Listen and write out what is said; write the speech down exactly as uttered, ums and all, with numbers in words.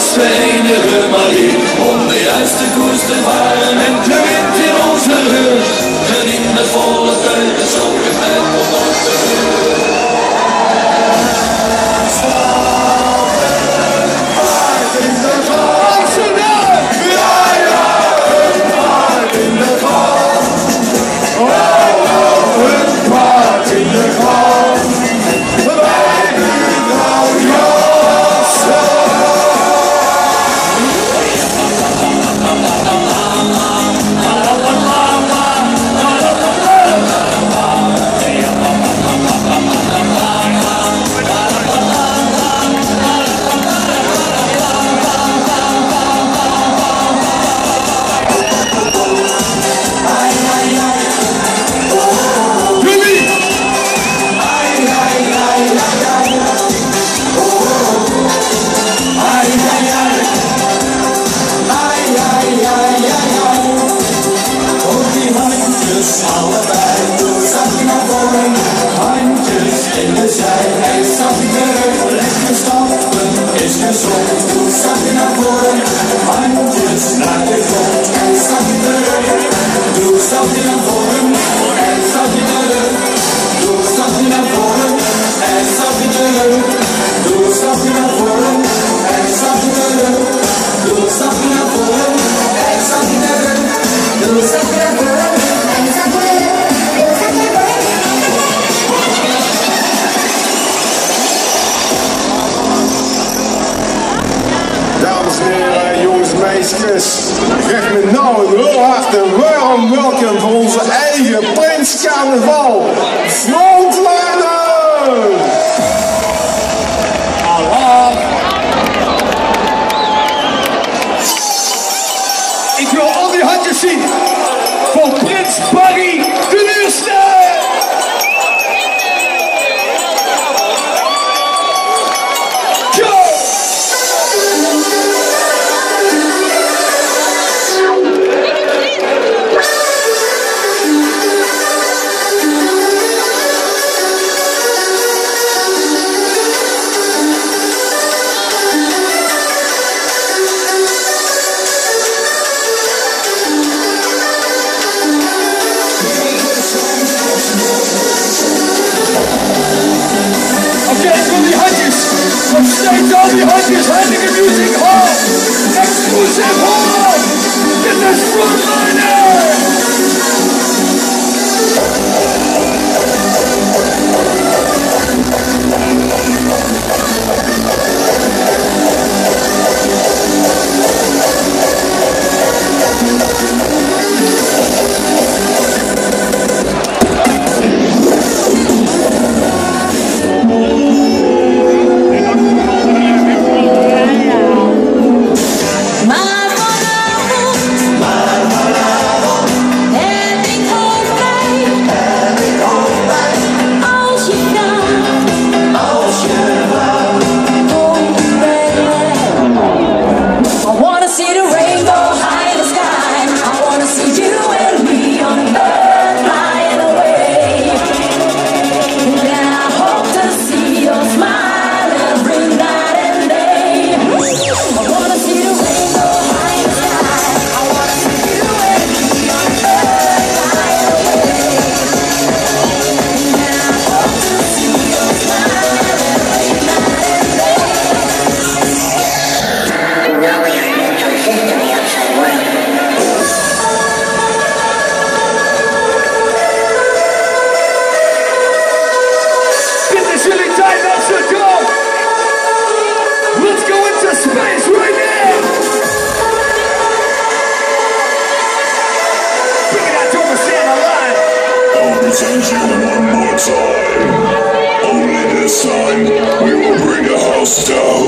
ons verenigen maar hier, om de juiste koers te varen en gewint in onze rug. Geniet met volle teugen, zo gemet op ons te rug. Geef me nou een heel hartelijk warm welkom voor onze eigen Prins Carnaval, Frontliner! Allah. Ik wil al die handjes zien voor Prins Barry de Nieuwste! Steeds al die handjes, Holland Music Hall, X-Qlusive Holland, dit is Frontliner! One more time, only this time we will bring a house down.